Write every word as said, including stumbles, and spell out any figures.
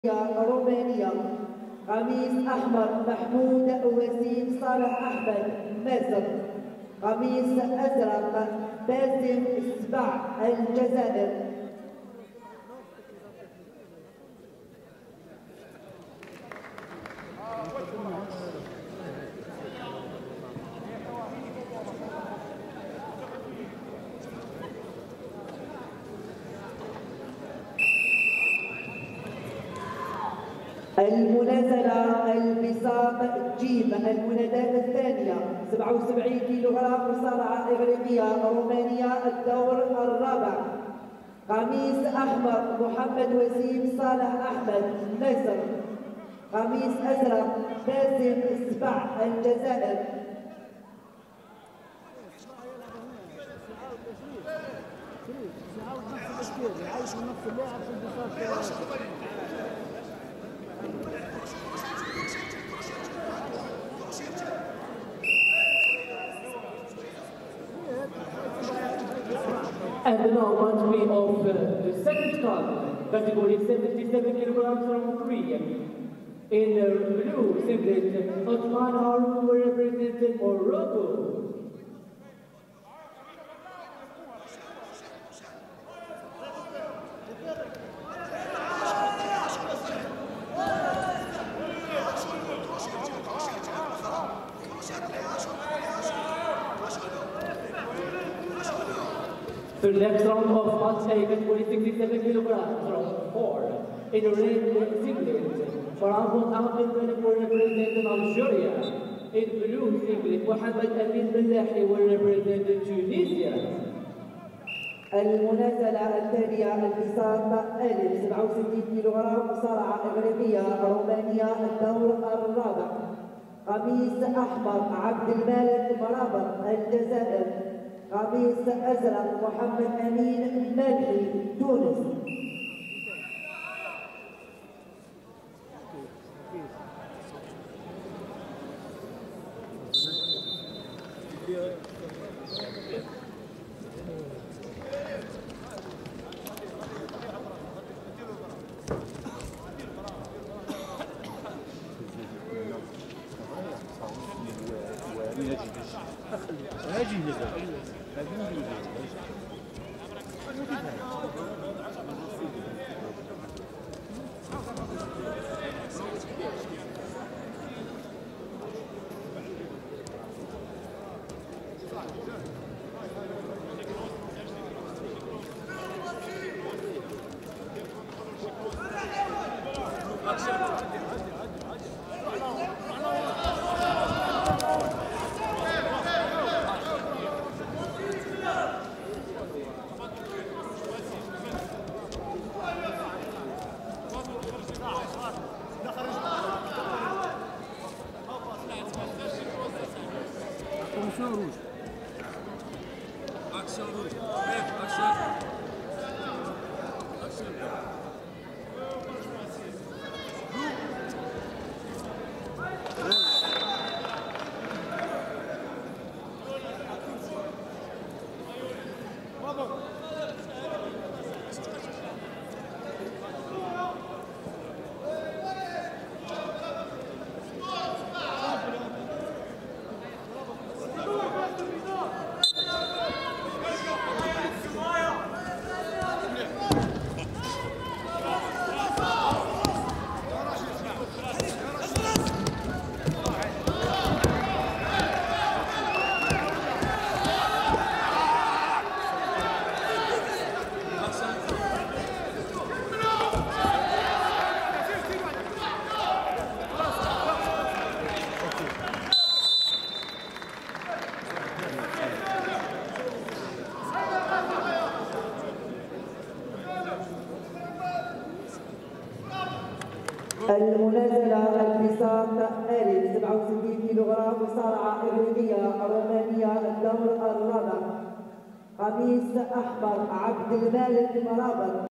رومانيا. قميص أحمر محمود وسيم صالح أحمد مصر. قميص أزرق باسم السبع الجزائر. المنازلة البساط جيم المنادات الثانية سبعة وسبعين كيلوغرام مصارعة إغريقية رومانيا الدور الرابع. قميص أحمر محمد وسيم صالح أحمد مصر. قميص أزرق باسم السبع الجزائر. And now on way of uh, the second card, category seventy-seven kilograms from Korea. In uh, blue singlet, Otman Harun will represent Morocco. The next round of match A category sixty-seven kilograms from four. In red singlet, Farahun Ahmed will represent Algeria. In blue singlet, Mohamed Amin Bellahi will represent Tunisia. المنازلة الثانية البساط ألف سبعة وستين كيلوغرام مصارعة إغريقية رومانيا الدور الرابع. قميص أحمر عبد المالك مرابط الجزائر. قميص أزرق محمد أمين مالحي تونس. هاجي نزل Action rouge. Action rouge. Action. Action. Bravo. المنازلة البساط ألف سبعة وستين كيلوغرام مصارعة إغريقية رومانيا الدور الرابع. قميص أحمر عبد المالك مرابط.